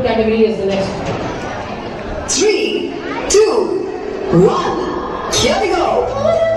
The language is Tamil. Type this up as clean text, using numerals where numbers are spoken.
category is the next. 3, 2, 1, here we go!